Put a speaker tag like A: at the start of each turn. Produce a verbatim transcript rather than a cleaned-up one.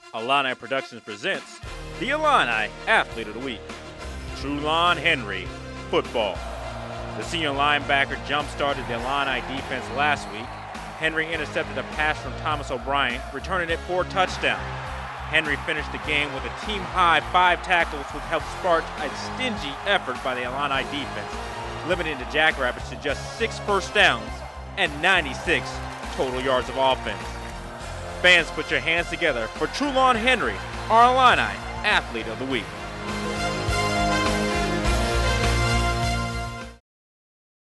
A: Illini Productions presents the Illini Athlete of the Week, Trulon Henry, football. The senior linebacker jump-started the Illini defense last week. Henry intercepted a pass from Thomas O'Brien, returning it for a touchdown. Henry finished the game with a team-high five tackles, which helped spark a stingy effort by the Illini defense, limiting the Jackrabbits to just six first downs and ninety-six total yards of offense. Fans, put your hands together for Trulon Henry, our Illini Athlete of the Week.